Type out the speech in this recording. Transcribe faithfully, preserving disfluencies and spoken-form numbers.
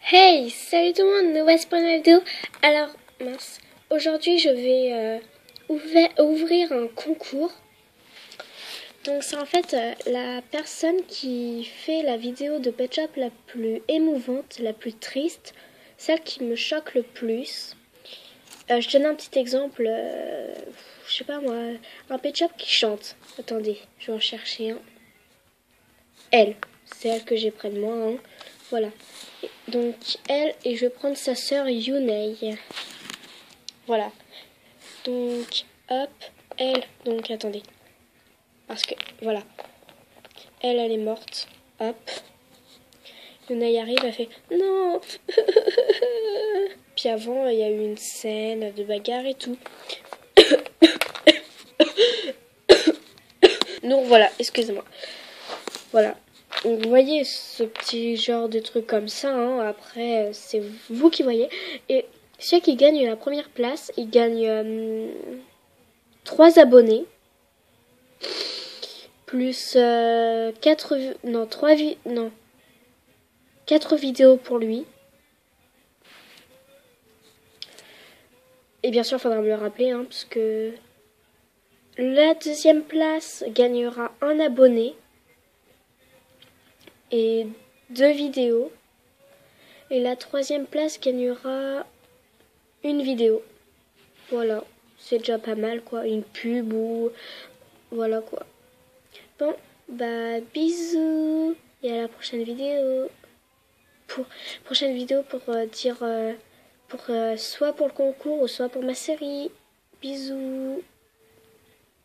Hey, salut tout le monde, nous voici pour une nouvelle vidéo. Alors, mince, aujourd'hui je vais euh, ouvrir, ouvrir un concours. Donc c'est en fait euh, la personne qui fait la vidéo de Pet Shop la plus émouvante, la plus triste, celle qui me choque le plus. Euh, je donne un petit exemple, euh, je sais pas moi, un Pet Shop qui chante. Attendez, je vais en chercher un. Elle, c'est elle que j'ai près de moi, hein. Voilà. Donc elle, et je vais prendre sa sœur Yunei. Voilà. Donc hop, elle, donc attendez. Parce que voilà. Elle, elle est morte. Hop. Yunei arrive, elle fait non. Puis avant, il y a eu une scène de bagarre et tout. Donc voilà, excusez-moi. Voilà. Donc, vous voyez ce petit genre de truc comme ça, hein. Après c'est vous qui voyez. Et celui qui gagne la première place, il gagne euh, trois abonnés. Plus euh, quatre, non, trois vi non, quatre vidéos pour lui. Et bien sûr, il faudra me le rappeler, hein, parce que la deuxième place gagnera un abonné et deux vidéos. Et la troisième place gagnera une vidéo. Voilà, c'est déjà pas mal, quoi. Une pub ou... Voilà, quoi. Bon, bah, bisous. Et à la prochaine vidéo. Pour prochaine vidéo pour euh, dire... Euh, pour euh, soit pour le concours ou soit pour ma série. Bisous.